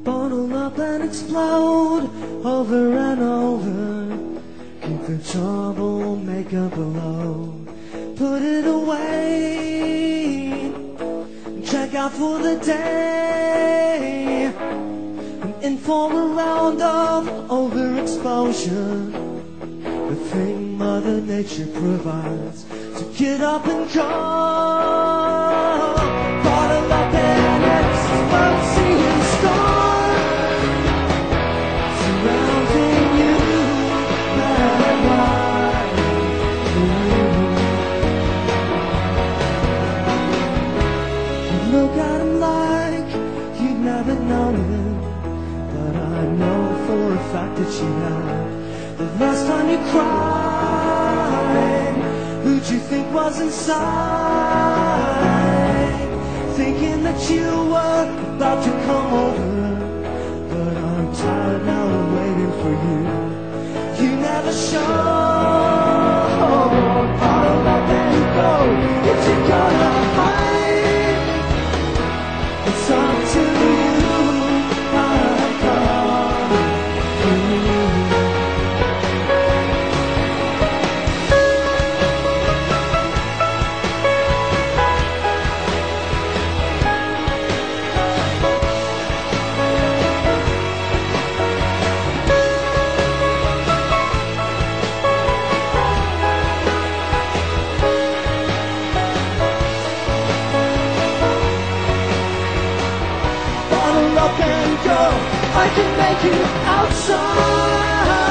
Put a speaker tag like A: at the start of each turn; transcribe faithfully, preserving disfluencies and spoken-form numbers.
A: Bottle up and explode over and over. Keep the trouble, make a blow. Put it away. Check out for the day. And in for a round of overexposure. The thing Mother Nature provides to get up and go. Bottle up and explode, see and storm surrounding you and wide. You look at him like you'd never known him, but I know for a fact that you have. The last time you cried, who'd you think was inside? Thinking that you were about to come over, but I'm tired now of waiting for you. You never show. Bottle up and go. If you're gonna hide, it's up to you. I've come through. Up and go, I can make you outside.